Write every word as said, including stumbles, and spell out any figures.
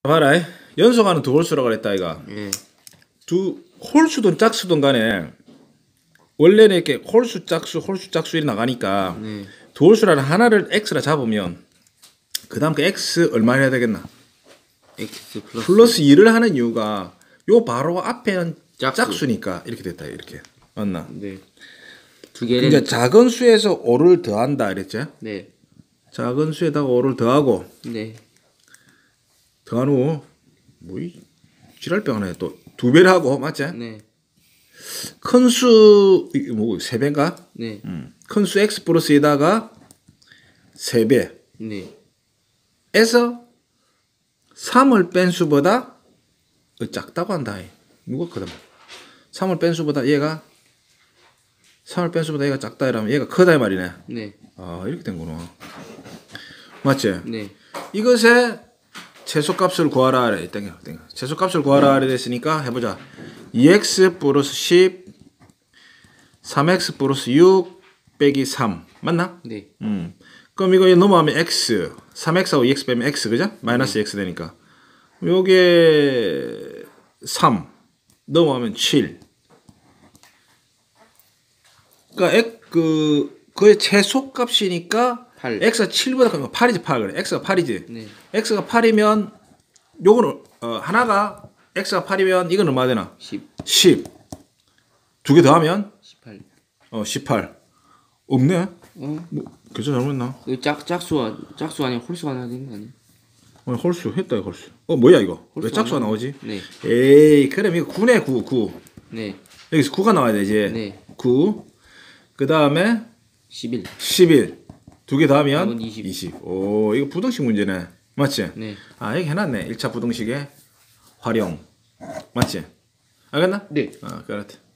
봐라, 연속하는 두 홀수라고 그랬다 이가. 예. 두 홀수든 짝수든 간에 원래는 이렇게 홀수 짝수 홀수 짝수 이렇게 나가니까 네. 두 홀수라는 하나를 x라 잡으면 그 다음 그 x 얼마 해야 되겠나? x 플러스, 플러스 이를 하는 이유가 요 바로 앞에는 짝수. 짝수니까 이렇게 됐다 이렇게 맞나? 네. 두 개를. 그러니까 작은 수에서 오를 더한다 이랬지? 네. 작은 수에다가 오를 더하고 네. 더한 후 뭐이 지랄병 하네 또 두 배를 하고 맞지? 네. 큰 수 뭐 세 배인가? 네. 음. 큰 수 x 플러스에다가 세 배. 네. 에서 삼을 뺀 수보다 작다고 한다. 누가 크다? 삼을 뺀 수보다 얘가 삼을 뺀 수보다 얘가 작다 이러면 얘가 크다 이 말이네. 네. 아 이렇게 된구나. 맞지? 네. 이것의 최소값을 구하라 그래. 땡겨, 땡겨. 최소값을 구하라 그래 됐으니까 해보자. 이 엑스 플러스 십, 삼 엑스 플러스 육 빼기 삼 맞나? 네. 음. 그럼 이거 넘어가면 x, 삼 엑스하고 이 엑스 빼면 x 그죠? 마이너스 x 되니까 요게 삼 넘어가면 칠. 그러니까 x, 그 그의 최소값이니까 팔. x가 칠보다 크면 팔이지 팔 그래. x가 팔이지. 네. x가 팔이면 요거는 어, 하나가 x가 팔이면 이건 얼마 되나? 십. 십. 두 개 더하면 십팔. 어 십팔. 없네. 어? 뭐 계산 잘못했나? 이거 짝 짝수가 짝수 아니야 홀수가 나야 되는 거 아니야? 어, 홀수 했다 이거 홀수. 어 뭐야 이거? 왜 홀수 짝수가 안 나오지? 네. 에이 그럼 이거 구네 구 구. 네. 여기서 구가 나와야 되지. 네. 구. 그 다음에 십일. 십일. 두 개 더하면 답은 이십. 이십. 오 이거 부등식 문제네. 맞지? 네. 아 여기 해놨네. 일 차 부등식의 활용. 맞지? 알겠나? 네. 아 그렇다.